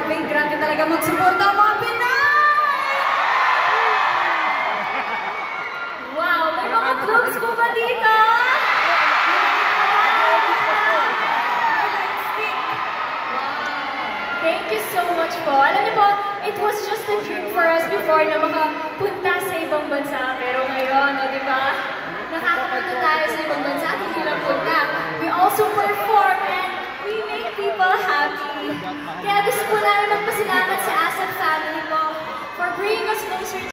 grabe talaga magsuporta ang mga Pinay! Wow, may mga vlogs po ba dito? Thank you so much po. Alam niyo po, it was just a dream for us before na makapunta sa ibang bansa. Pero ngayon, di ba? Nakakapunta tayo sa ibang bansa at hindi lang punta. We also perform and we make people happy. Kaya gusto ko na magpasalamat sa Asad family po for bringing us closer